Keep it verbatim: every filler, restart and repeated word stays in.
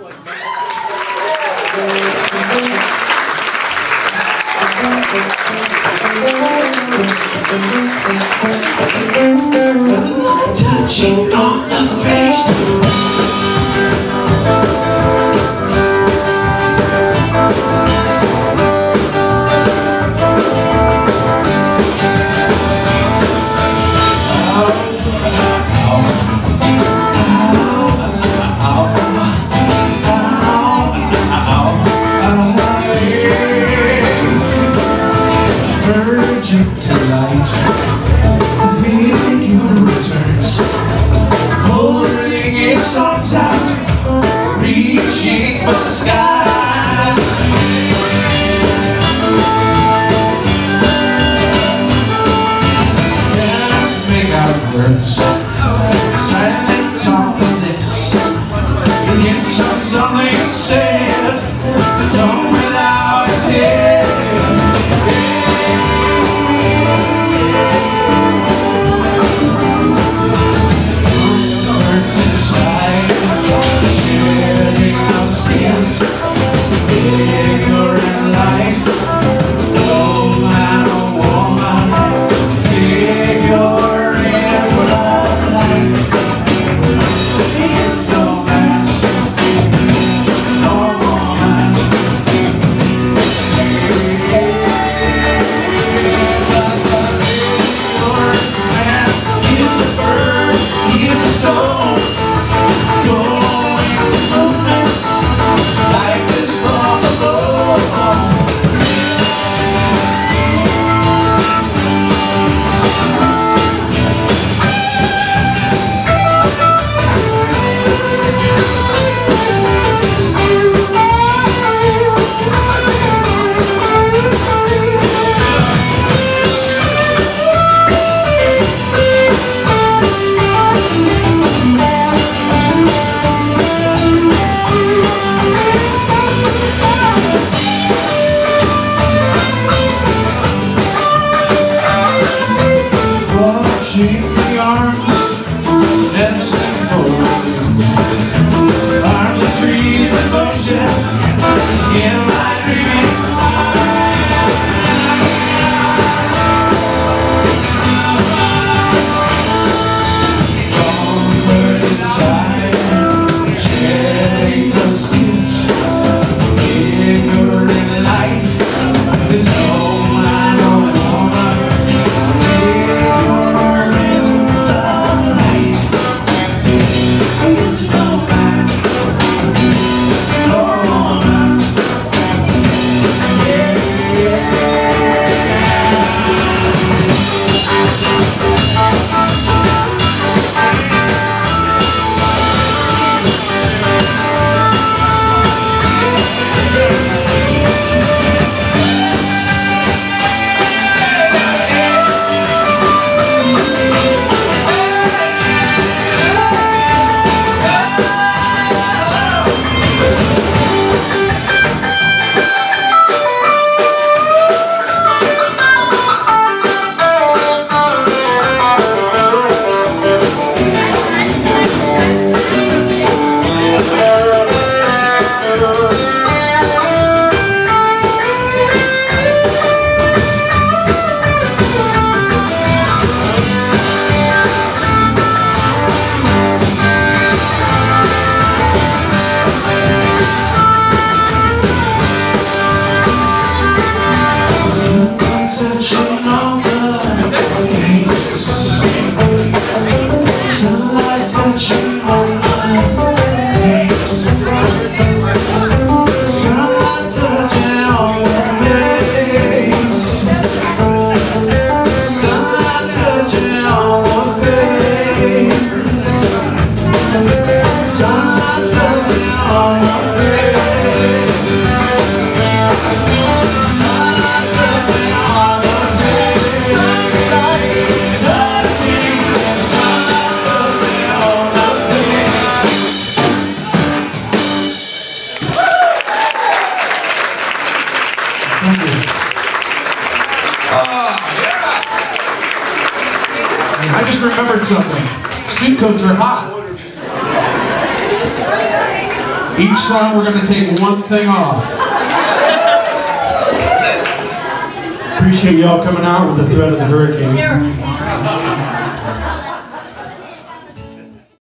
Sunlight touching on the face. Tonight, feeling your returns, holding its arms out, reaching for the sky. Can't make out words, silent on the lips, the hints of something said, the tone without a tear. I just remembered something. Suit coats are hot. Each song we're going to take one thing off. Appreciate y'all coming out with the threat of the hurricane.